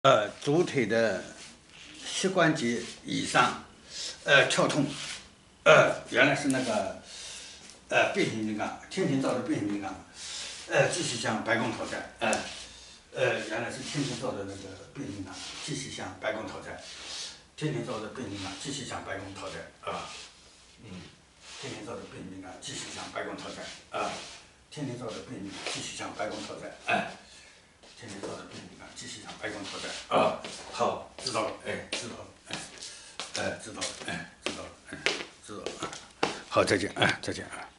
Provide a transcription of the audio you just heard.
主腿的膝关节以上，跳痛，原来是那个，变形金刚，天庭造的变形金刚，继续向白宫讨债，原来是天庭造的那个变形金刚，继续向白宫讨债，天庭造的变形金刚继续向白宫讨债，天庭造的变形金刚继续向白宫讨债，天庭造的变形金刚继续向白宫讨债，天庭造的变形金刚继续向白宫讨债，好，知道了，知道了，知道了，知道了，知道了，好，再见，再见。